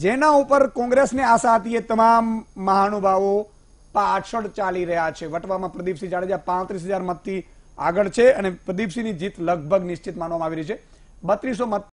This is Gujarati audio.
જેના ઉપર કોંગ્રેસને આશા હતી એ તમામ મહાનુભાવો પાછળ ચાલી રહ્યા છે। વટવામાં પ્રદીપસિંહ જાડેજા 35,000 મતથી આગળ છે અને પ્રદીપસિંહની જીત લગભગ નિશ્ચિત માનવામાં આવી રહી છે। 3200 મત